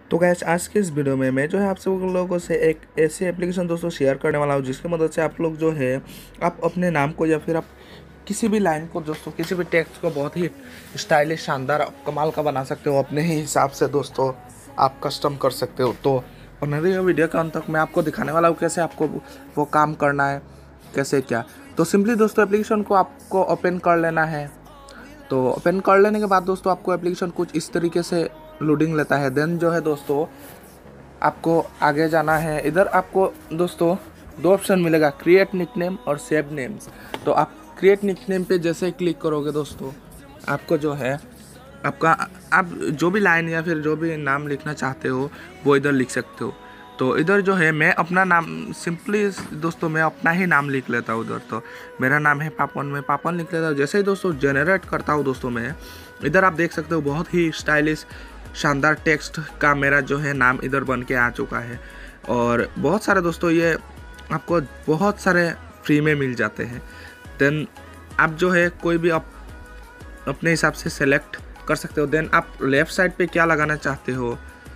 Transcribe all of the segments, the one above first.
तो गैस आज के इस वीडियो में मैं जो है आप सब लोगों से एक ऐसी एप्लीकेशन दोस्तों शेयर करने वाला हूँ जिसकी मदद से आप लोग जो है आप अपने नाम को या फिर आप किसी भी लाइन को दोस्तों किसी भी टेक्स्ट को बहुत ही स्टाइलिश शानदार कमाल का बना सकते हो। अपने ही हिसाब से दोस्तों आप कस्टम कर सकते हो। तो और मेरे वीडियो के अंत तक मैं आपको दिखाने वाला हूँ कैसे आपको वो काम करना है, कैसे क्या। तो सिंपली दोस्तों एप्लीकेशन को आपको ओपन कर लेना है। तो ओपन कर लेने के बाद दोस्तों आपको एप्लीकेशन कुछ इस तरीके से लोडिंग लेता है। देन जो है दोस्तों आपको आगे जाना है। इधर आपको दोस्तों दो ऑप्शन मिलेगा, क्रिएट निकनेम और सेव नेम्स। तो आप क्रिएट निकनेम पे जैसे ही क्लिक करोगे दोस्तों आपको जो है आपका आप जो भी लाइन या फिर जो भी नाम लिखना चाहते हो वो इधर लिख सकते हो। तो इधर जो है मैं अपना नाम सिंपली दोस्तों मैं अपना ही नाम लिख लेता हूँ। उधर तो मेरा नाम है पापन, मैं पापन लिख लेता हूँ। जैसे ही दोस्तों जनरेट करता हूँ दोस्तों मैं इधर आप देख सकते हो बहुत ही स्टाइलिश शानदार टेक्स्ट का मेरा जो है नाम इधर बन के आ चुका है। और बहुत सारे दोस्तों ये आपको बहुत सारे फ्री में मिल जाते हैं। देन आप जो है कोई भी आप अपने हिसाब से सेलेक्ट कर सकते हो। देन आप लेफ़्ट साइड पे क्या लगाना चाहते हो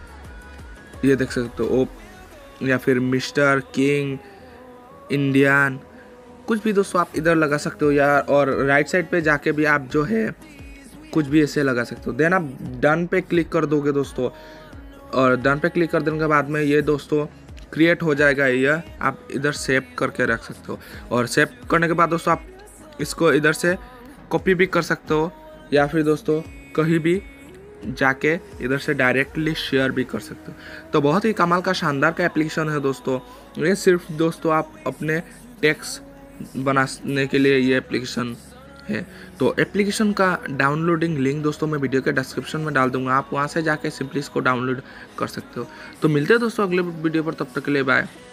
ये देख सकते हो, या फिर मिस्टर, किंग, इंडियन, कुछ भी दोस्तों आप इधर लगा सकते हो यार। और राइट साइड पे जाके भी आप जो है कुछ भी ऐसे लगा सकते हो। देन आप डन पे क्लिक कर दोगे दोस्तों, और डन पे क्लिक कर देने के बाद में ये दोस्तों क्रिएट हो जाएगा। ये आप इधर सेव करके रख सकते हो। और सेव करने के बाद दोस्तों आप इसको इधर से कॉपी भी कर सकते हो या फिर दोस्तों कहीं भी जाके इधर से डायरेक्टली शेयर भी कर सकते हो। तो बहुत ही कमाल का शानदार का एप्लीकेशन है दोस्तों। ये सिर्फ दोस्तों आप अपने टेक्स्ट बनाने के लिए ये एप्लीकेशन है। तो एप्लीकेशन का डाउनलोडिंग लिंक दोस्तों मैं वीडियो के डिस्क्रिप्शन में डाल दूंगा, आप वहां से जाके सिंपली इसको डाउनलोड कर सकते हो। तो मिलते हैं दोस्तों अगले वीडियो पर, तब तक के लिए बाय।